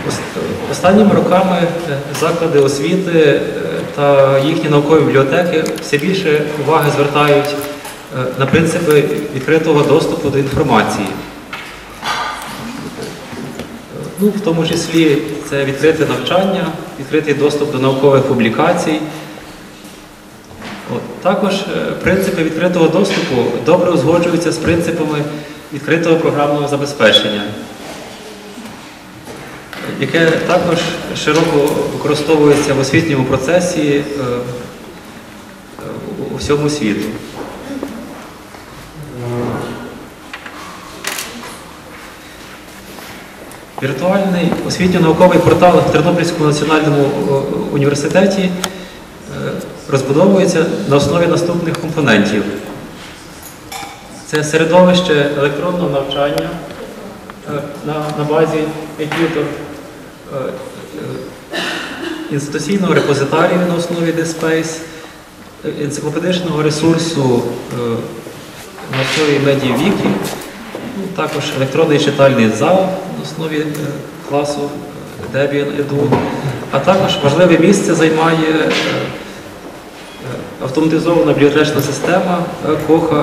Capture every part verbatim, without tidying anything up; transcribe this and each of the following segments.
Останніми роками заклади освіти та їхні наукові бібліотеки все більше уваги звертають на принципи відкритого доступу до інформації. Ну, в тому числі це відкрите навчання, відкритий доступ до наукових публікацій. От. Також принципи відкритого доступу добре узгоджуються з принципами відкритого програмного забезпечення, яке також широко використовується в освітньому процесі у всьому світу. Віртуальний освітньо-науковий портал в Тернопільському національному університеті розбудовується на основі наступних компонентів. Це середовище електронного навчання на, на базі eTutor, інституційного репозитарію на основі DSpace, енциклопедичного ресурсу на основі MediaWiki, також електронний читальний зал на основі класу Debian-Edu, а також важливе місце займає автоматизована бібліотечна система Коха,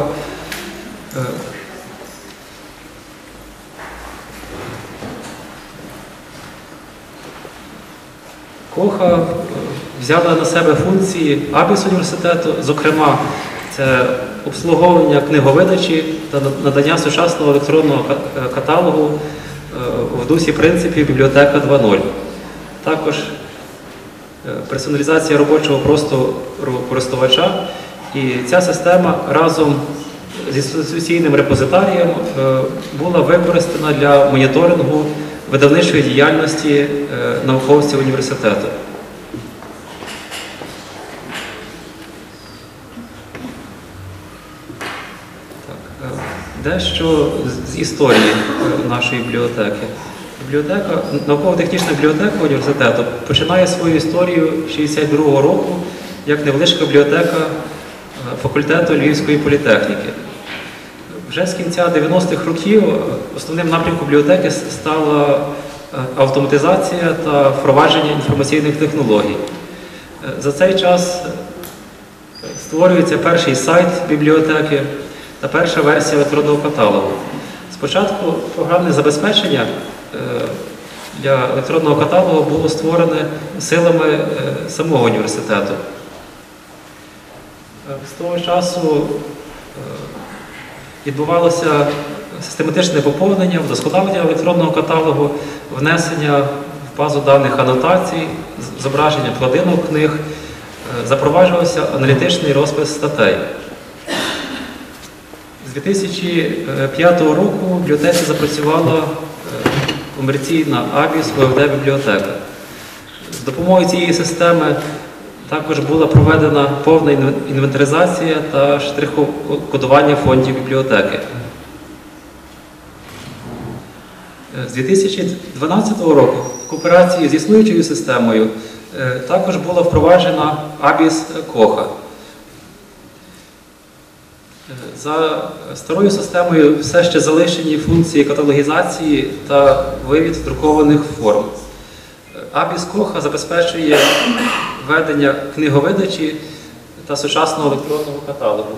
Коха взяла на себе функції АБІС університету, зокрема, це обслуговування книговидачі та надання сучасного електронного каталогу в дусі принципів бібліотека два нуль. Також персоналізація робочого простору користувача. І ця система разом з інституційним репозитарієм була використана для моніторингу видавничої діяльності науковців університету. Так, дещо з історії нашої бібліотеки. Бібліотека, науково-технічна бібліотека університету починає свою історію шістдесят другого року як невеличка бібліотека факультету Львівської політехніки. Вже з кінця дев'яностих років основним напрямком бібліотеки стала автоматизація та впровадження інформаційних технологій. За цей час створюється перший сайт бібліотеки та перша версія електронного каталогу. Спочатку програмне забезпечення для електронного каталогу було створене силами самого університету. З того часу відбувалося систематичне поповнення, вдосконалення електронного каталогу, внесення в базу даних анотацій, зображення вкладинок книг, запроваджувався аналітичний розпис статей. З дві тисячі п'ятого року в бібліотеці запрацювала комерційна АБІС ВВД-бібліотека. З допомогою цієї системи також була проведена повна інвентаризація та штрих-кодування фондів бібліотеки. З дві тисячі дванадцятого року в кооперації з існуючою системою також була впроваджена АБІС Коха. За старою системою все ще залишені функції каталогізації та вивід друкованих форм. АБІС Коха забезпечує ведення книговидачі та сучасного електронного каталогу.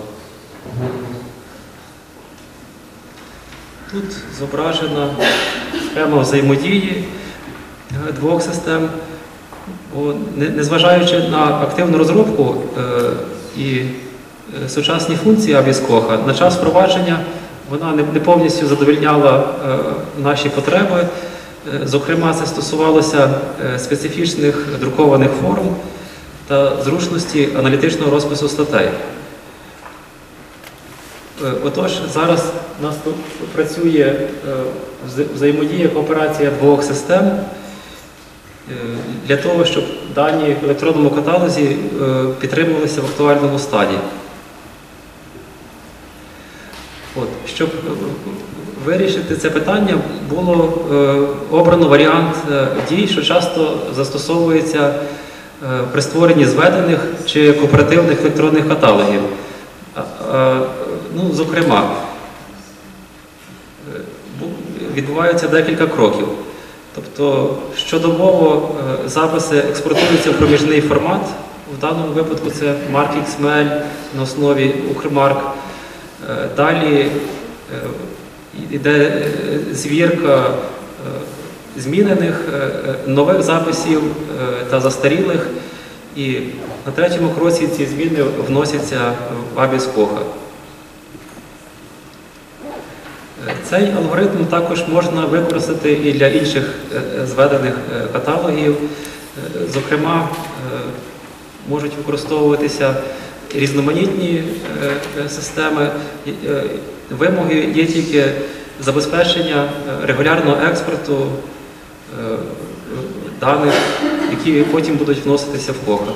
Тут зображена схема взаємодії двох систем. Незважаючи на активну розробку і сучасні функції АБІС Коха, на час впровадження вона не повністю задовольняла наші потреби. Зокрема, це стосувалося специфічних друкованих форм та зручності аналітичного розпису статей. Отож, зараз у нас тут працює взаємодія, кооперація двох систем для того, щоб дані в електронному каталозі підтримувалися в актуальному стані. От, щоб вирішити це питання, було е, обрано варіант е, дій, що часто застосовується е, при створенні зведених чи кооперативних електронних каталогів. А, а, ну, зокрема, е, відбувається декілька кроків. Тобто щодобово записи експортуються в проміжний формат. В даному випадку це марк ікс ем ель на основі Укрмарк. Далі йде звірка змінених нових записів та застарілих. І на третьому кроці ці зміни вносяться в Абіс Коха. Цей алгоритм також можна використати і для інших зведених каталогів. Зокрема, можуть використовуватися різноманітні системи. Вимоги є тільки забезпечення регулярного експорту даних, які потім будуть вноситися в Коха.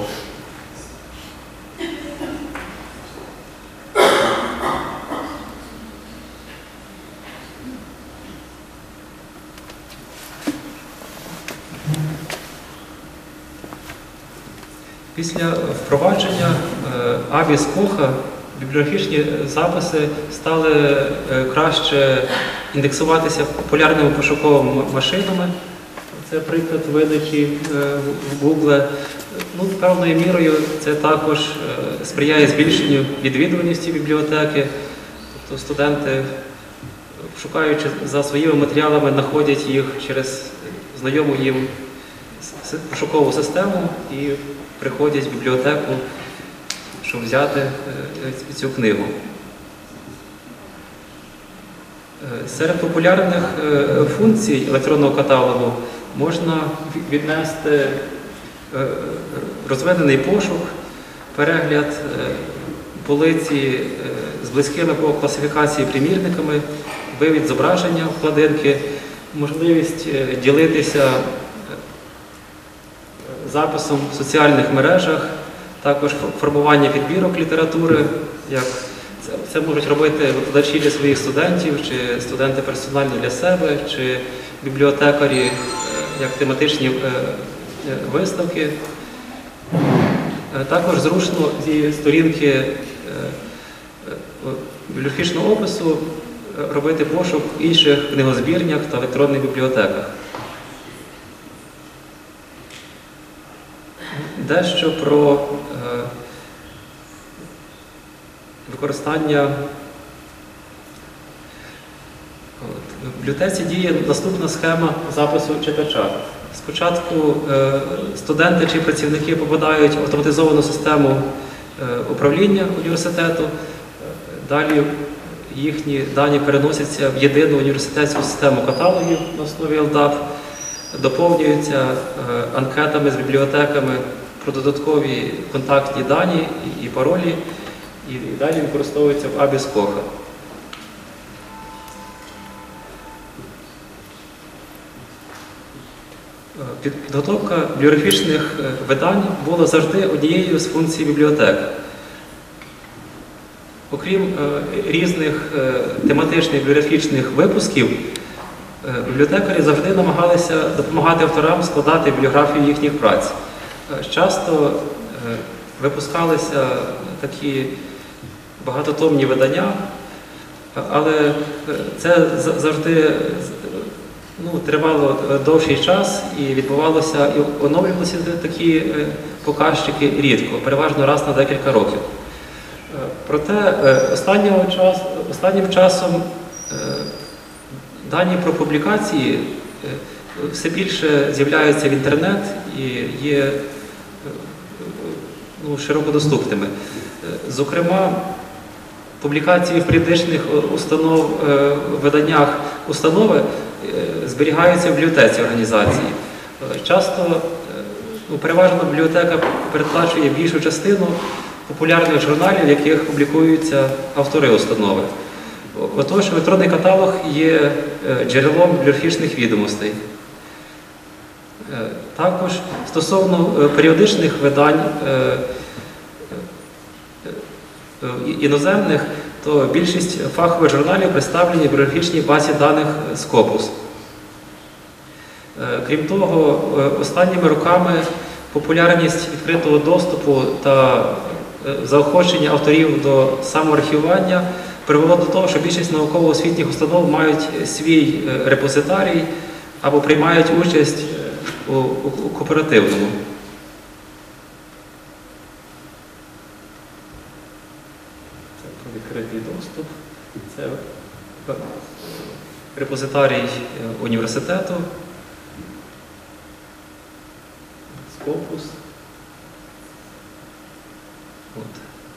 Після впровадження Абіс Коха бібліографічні записи стали краще індексуватися популярними пошуковими машинами. Це приклад видачі в Google. Ну, певною мірою це також сприяє збільшенню відвідуваності бібліотеки. Тобто студенти, шукаючи за своїми матеріалами, знаходять їх через знайому їм пошукову систему і приходять в бібліотеку, щоб взяти цю книгу. Серед популярних функцій електронного каталогу можна віднести розведений пошук, перегляд полиці з близькими по класифікації примірниками, вивід зображення вкладинки, можливість ділитися записом в соціальних мережах, також формування підбірок літератури, як це, це можуть робити викладачі для своїх студентів, чи студенти персонально для себе, чи бібліотекарі як тематичні виставки. Також зручно зі сторінки бібліографічного опису робити пошук в інших книгозбірнях та електронних бібліотеках. Дещо про е, використання. От. В бібліотеці діє наступна схема запису читача. Спочатку е, студенти чи працівники попадають в автоматизовану систему е, управління університету, далі їхні дані переносяться в єдину університетську систему каталогів на основі ел дап, доповнюються е, анкетами з бібліотеками про додаткові контактні дані і паролі, і далі використовуються в Абіс Коха. Підготовка бібліографічних видань була завжди однією з функцій бібліотек. Окрім різних тематичних бібліографічних випусків, бібліотекарі завжди намагалися допомагати авторам складати бібліографію їхніх праць. Часто випускалися такі багатотомні видання, але це завжди ну, тривало довший час і відбувалося, і оновлювалися такі показчики рідко, переважно раз на декілька років. Проте останнього часу, останнім часом дані про публікації все більше з'являються в інтернет і є ну, широко доступними. Зокрема, публікації в періодичних установ, виданнях установи зберігаються в бібліотеці організації. Часто, ну, переважно бібліотека передплачує більшу частину популярних журналів, в яких публікуються автори установи. Отож, електронний каталог є джерелом бібліографічних відомостей. Також стосовно періодичних видань іноземних, то більшість фахових журналів представлені в бібліографічній базі даних Scopus. Крім того, останніми роками популярність відкритого доступу та заохочення авторів до самоархівування привело до того, що більшість науково-освітніх установ мають свій репозитарій, або приймають участь у, у, у кооперативному. Це про відкритий доступ. Це репозитарій університету. Скопус. От.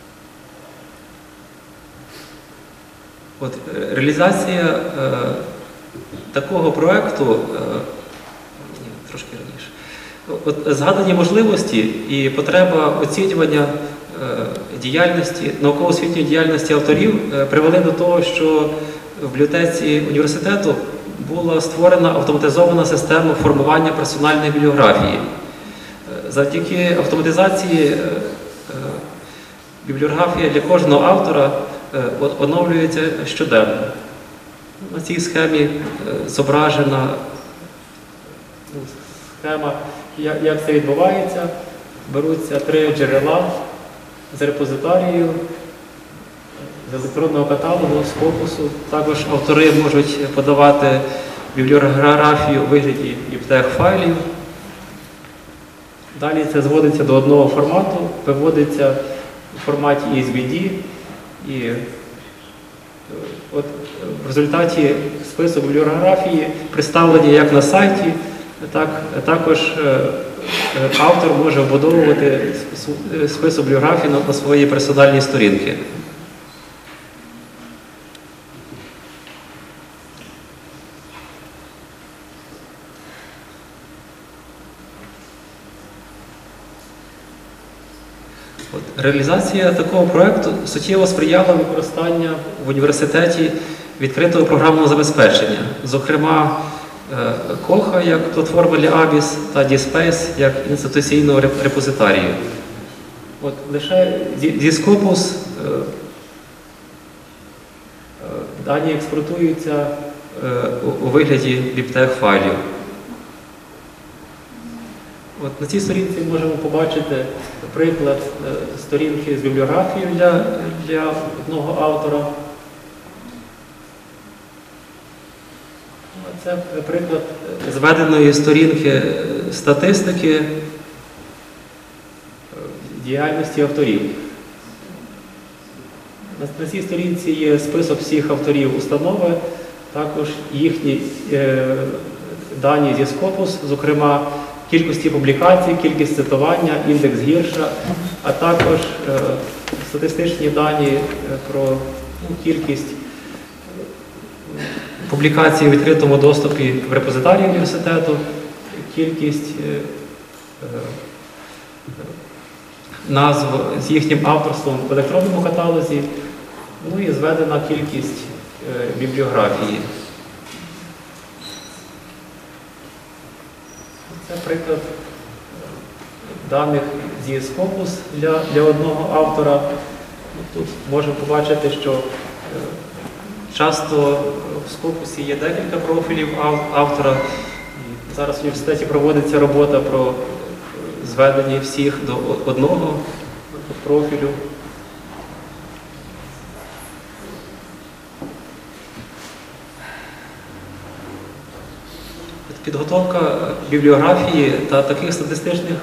От, реалізація е, такого проєкту, е, ні, трошки раніше, от, згадані можливості і потреба оцінювання е, діяльності, науково-освітньої діяльності авторів е, привели до того, що в бібліотеці університету була створена автоматизована система формування персональної бібліографії. Завдяки автоматизації бібліографія для кожного автора оновлюється щоденно. На цій схемі зображена схема, як це відбувається. Беруться три джерела з репозитарію, з електронного каталогу, з Скопусу. Також автори можуть подавати бібліографію у вигляді ібтех-файлів. Далі це зводиться до одного формату, виводиться у форматі ай ес бі ді, і от в результаті список бібліографії представлені як на сайті, так також автор може вбудовувати список бібліографії на свої персональні сторінки. Реалізація такого проєкту суттєво сприяла використанню в університеті відкритого програмного забезпечення, зокрема Коха як платформа для Абіс та діспейс як інституційного репозитарію. От лише зі Scopus дані експортуються у вигляді бібліотек-файлів. От на цій сторінці можемо побачити приклад сторінки з бібліографією для, для одного автора. Це приклад зведеної сторінки статистики діяльності авторів. На, на цій сторінці є список всіх авторів установи, також їхні е, дані зі Scopus, зокрема кількості публікацій, кількість цитування, індекс Гірша, а також е, статистичні дані про ну, кількість публікацій у відкритому доступі в репозитарії університету, кількість е, е, назв з їхнім авторством в електронному каталозі, ну і зведена кількість е, бібліографії. Це приклад даних зі Scopus для, для одного автора. Тут можемо побачити, що часто в Scopus є декілька профілів автора. І зараз в університеті проводиться робота про зведення всіх до одного профілю. Підготовка бібліографії та таких статистичних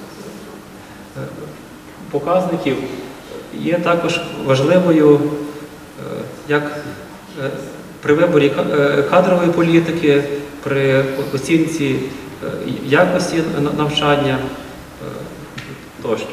показників є також важливою як при виборі кадрової політики, при оцінці якості навчання тощо.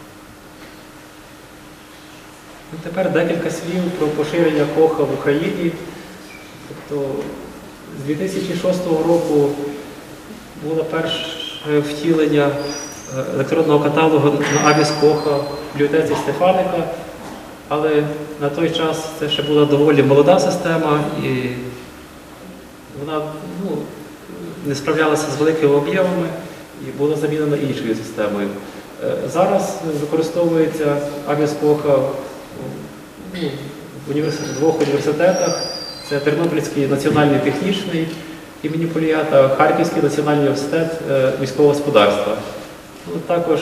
Тепер декілька слів про поширення Коха в Україні. Тобто, з дві тисячі шостого року було перше втілення електронного каталогу на Абіс Коха в бібліотеці Стефаника, але на той час це ще була доволі молода система і вона ну, не справлялася з великими об'ємами і була замінена іншою системою. Зараз використовується Абіс Коха ну, в університет, двох університетах. Це Тернопільський національний технічний імені Полія та Харківський національний університет міського господарства. Ну, також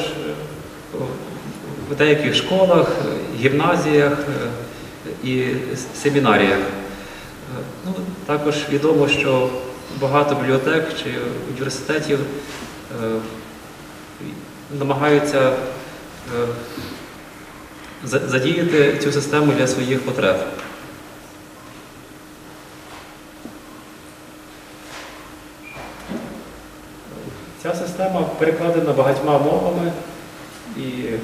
в деяких школах, гімназіях і семінаріях. Ну, також відомо, що багато бібліотек чи університетів е, намагаються е, задіяти цю систему для своїх потреб. Ця система перекладена багатьма мовами і,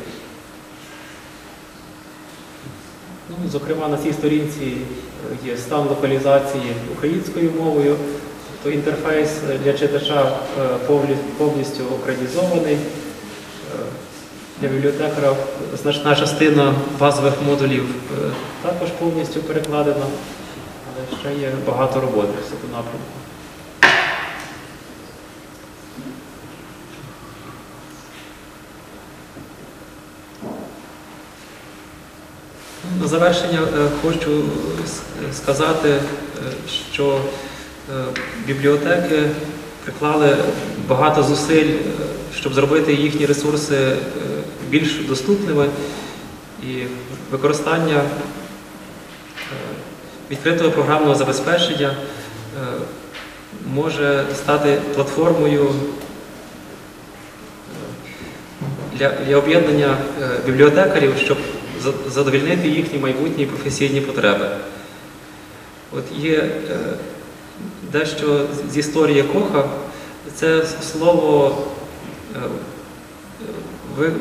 ну, зокрема, на цій сторінці є стан локалізації українською мовою, тобто інтерфейс для читача повністю українізований. Для бібліотекара значна частина базових модулів також повністю перекладена, але ще є багато роботи в цьому напрямку. На завершення хочу сказати, що бібліотеки приклали багато зусиль, щоб зробити їхні ресурси більш доступними, і використання відкритого програмного забезпечення може стати платформою для, для об'єднання бібліотекарів, щоб задовольнити їхні майбутні професійні потреби. От є дещо з історії Коха. Це слово ви,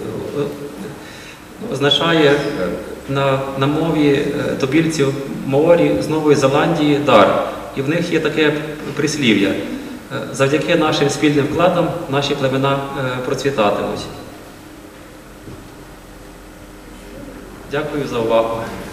означає на, на мові тубільців Маорі з Нової Зеландії дар. І в них є таке прислів'я: завдяки нашим спільним вкладам наші племена процвітатимуть. Дякую за увагу.